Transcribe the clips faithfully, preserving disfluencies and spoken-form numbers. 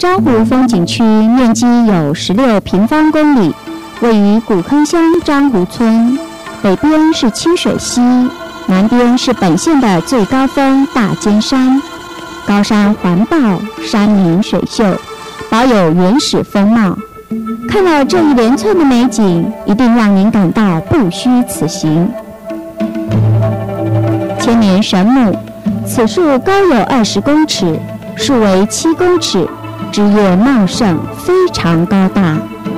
樟湖风景区面积有十六平方公里，位于古坑乡樟湖村，北边是清水溪，南边是本县的最高峰大尖山，高山环抱，山明水秀，保有原始风貌。看了这一连串的美景，一定让您感到不虚此行。千年神木，此树高有二十公尺，树围七公尺，枝叶茂盛，非常高大。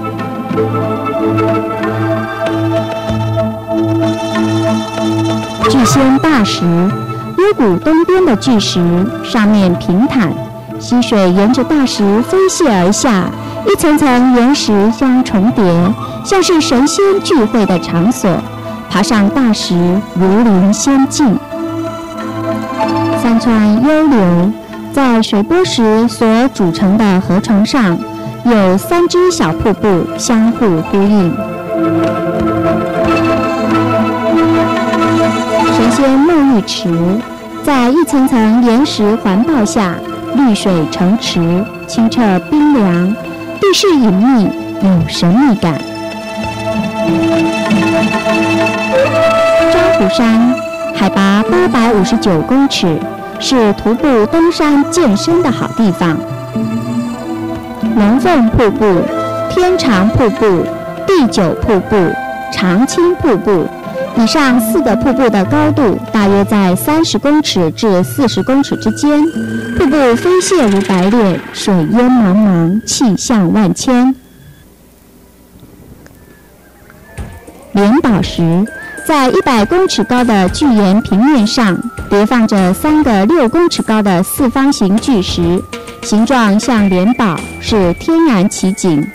巨仙大石，幽谷东边的巨石，上面平坦，溪水沿着大石飞泻而下，一层层岩石相重叠，像是神仙聚会的场所。爬上大石，如临仙境。三川幽流，在水波石所组成的河床上，有三只小瀑布相互呼应。神仙沐浴池，在一层层岩石环抱下，绿水成池，清澈冰凉，地势隐秘，有神秘感。樟湖山海拔八百五十九公尺，是徒步登山健身的好地方。龙凤瀑布、天长瀑布、地久瀑布、长青瀑布，以上四个瀑布的高度大约在三十公尺至四十公尺之间，瀑布飞泻如白练，水烟茫茫，气象万千。莲宝石，在一百公尺高的巨岩平面上叠放着三个六公尺高的四方形巨石，形状像莲宝，是天然奇景。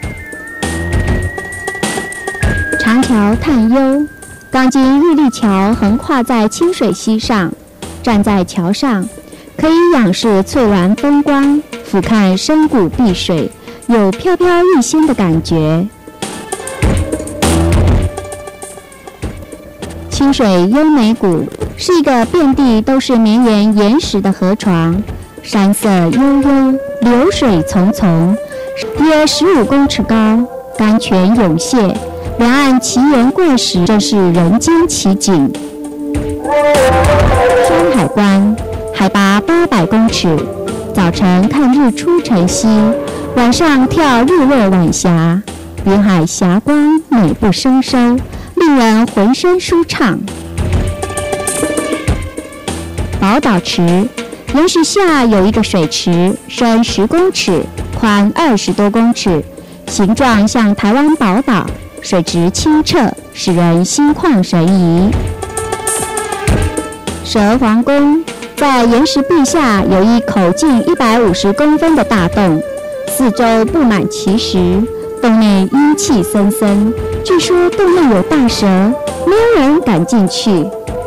长桥探幽，钢筋日立桥横跨在清水溪上，站在桥上可以仰视翠峦风光，俯瞰深谷碧水，有飘飘欲仙的感觉。清水优美谷是一个遍地都是绵延岩石的河床，山色悠悠，流水淙淙，约十五公尺高，甘泉涌泻，两岸奇岩怪石，真是人间奇景。山海关海拔八百公尺，早晨看日出晨曦，晚上眺日落晚霞，云海霞光美不胜收，令人浑身舒畅。宝岛池，岩石下有一个水池，深十公尺，宽二十多公尺，形状像台湾宝岛，水质清澈，使人心旷神怡。蛇皇宫，在岩石壁下有一口径一百五十公分的大洞，四周布满奇石，洞内阴气森森，据说洞内有大蛇，没有人敢进去。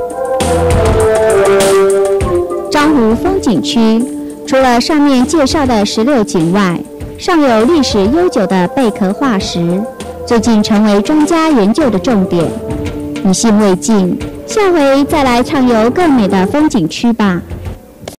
樟湖风景区除了上面介绍的十六景外，尚有历史悠久的贝壳化石，最近成为专家研究的重点。以兴未尽，下回再来畅游更美的风景区吧。